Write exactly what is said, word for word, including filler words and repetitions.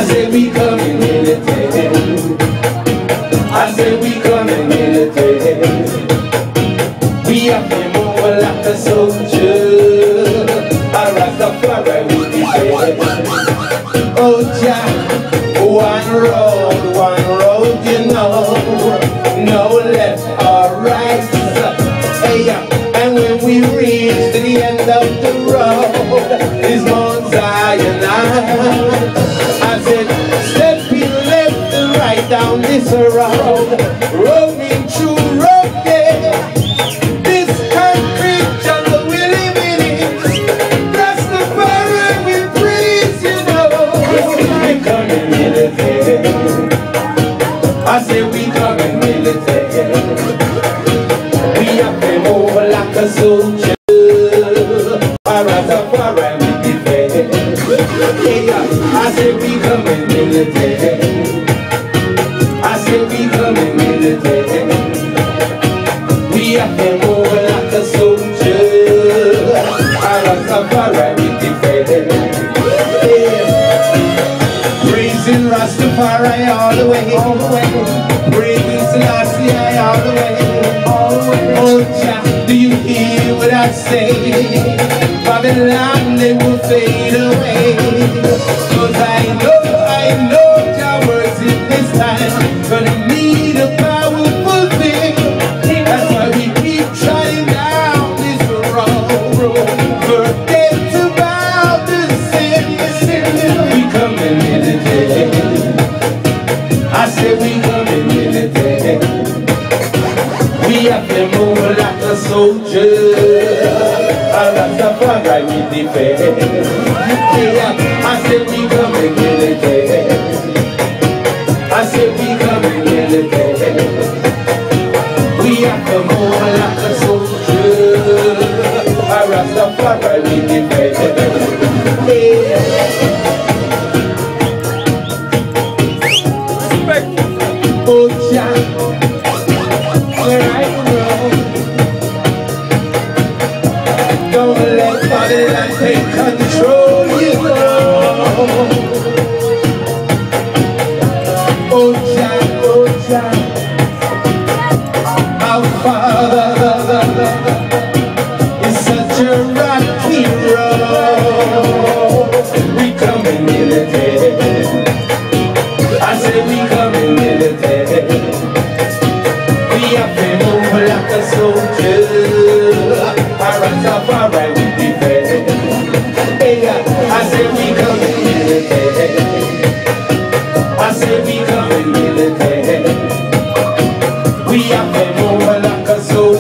I say we coming military. I say we coming military. We have to move like a soldier. I Rastafari will be there. Oh Jah, one road, one road, you know, no left or right. Hey, and when we reach the end of the road, is Mount Zion. I said, step in left and right down this road, roaming through road, yeah. This country jungle we live in, Rastafari we praise, you know. We coming military. I say we coming military. We have to move like a soldier. Rastafari we defend. I say we coming military. I say we coming military. We have to move like a soldier. Rastafari we defend. Praising Rastafari all the way, all the way. Praising Selassie all the way, all the way. Oh Jah, do you hear what I say? Babylon, they will fade away. Cause I know, I know Jah works in this time. Gonna need a powerful thing. That's why we keep trying down this road. Forget about the sin. We coming military. I say we coming military. We have to move like a soldier. Rastafari we defend. Yeah, I say we coming military. I say we coming military. We have to move like a soldier. Rastafari we defend. Yeah. Oh Jah, where I go. Don't let Babylon take control, you know. Oh Jah, oh Jah, our Father is such a rocky road. We coming military. I say we coming military. We have to move like a soldier. Rastafari we defend. Hey, I say we coming military. I say we coming military. We have to move like a soldier.